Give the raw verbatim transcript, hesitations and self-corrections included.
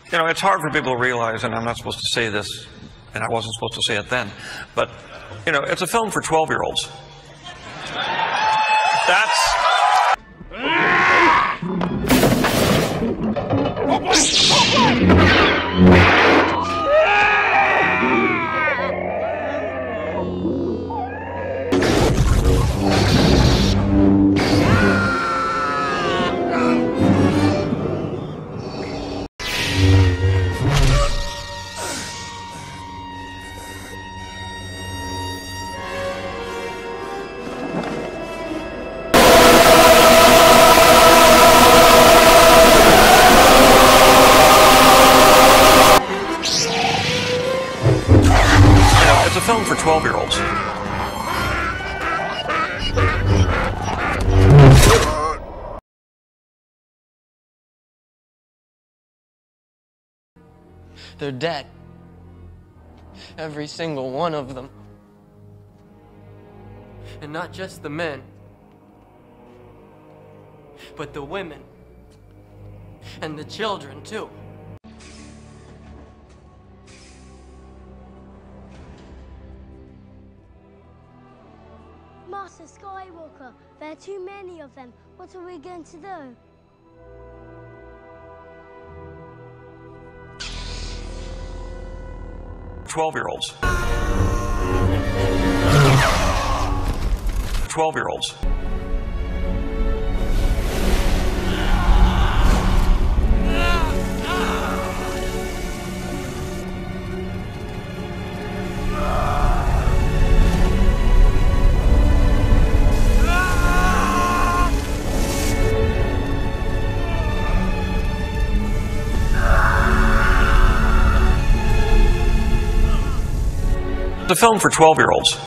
You know, it's hard for people to realize, and I'm not supposed to say this, and I wasn't supposed to say it then, but, you know, it's a film for twelve-year-olds. That's... It's a film for twelve-year-olds. They're dead. Every single one of them. And not just the men, but the women. And the children, too. Master Skywalker, there are too many of them. What are we going to do? twelve-year-olds. twelve-year-olds. It's a film for twelve-year-olds.